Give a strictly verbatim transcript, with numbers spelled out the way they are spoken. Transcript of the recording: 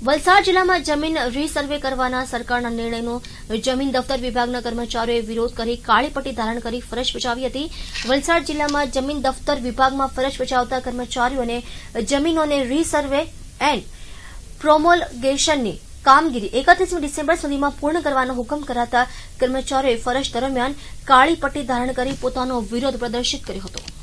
વલસાડ જિલ્લામાં જમીન રીસર્વે કરવાના સરકારના નિર્ણયનો જમીન દફતર વિભાગના કર્મચારીઓએ વિરોધ કરી કાળી પટ્ટી ધારણ કરી ફરજ બજાવી હતી। વલસાડ જિલ્લામાં જમીન દફતર વિભાગમાં ફરજ બજાવતા કર્મચારીઓને જમીનોને રીસર્વે એન્ડ પ્રોમોલગેશનની કામગીરી એકત્રીસમી ડિસેમ્બર સુધીમાં પૂર્ણ કરવાનો હુકમ કરાતા કર્મચારીઓએ ફરજ દરમિયાન કાળી પટ્ટી ધારણ કરી પોતાનો વિરોધ પ્રદર્શિત કર્યો હતો।